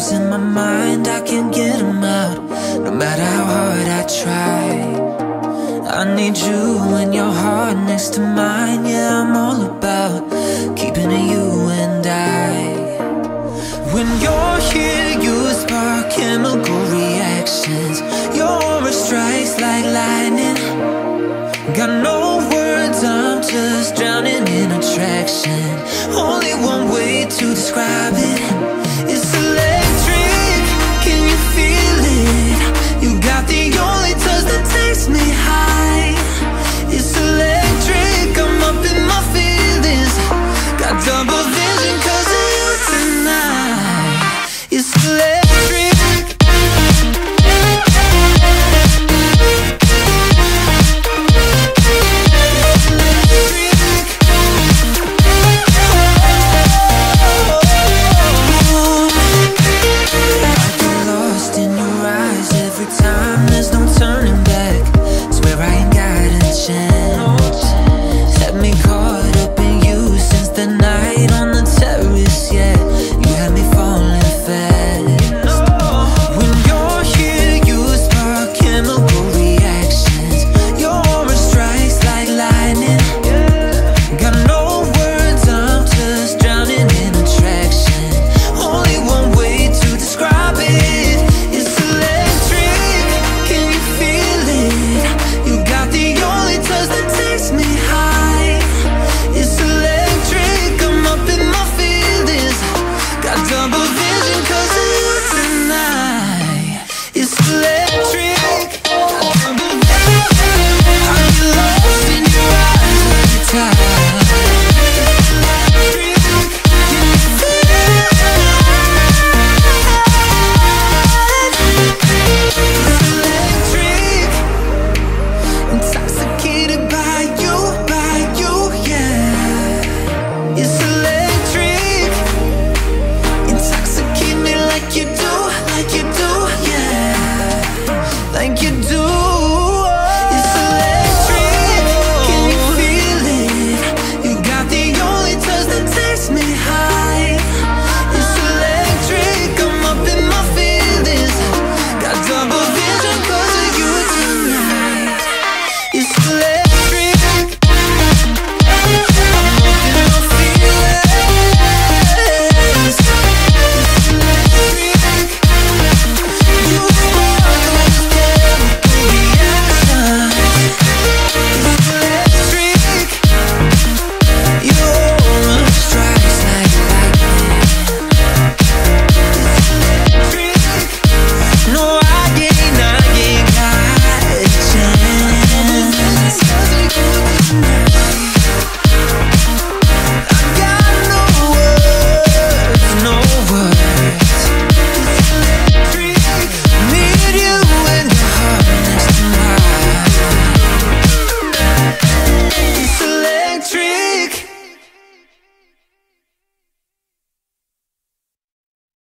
thoughts in my mind, I can't get them out, no matter how hard I try. I need you and your heart next to mine. Yeah, I'm all about keeping it you and I. When you're here, you spark chemical reactions. Your aura strikes like lightning. Got no words, I'm just drowning in attraction. Only one way to describe it.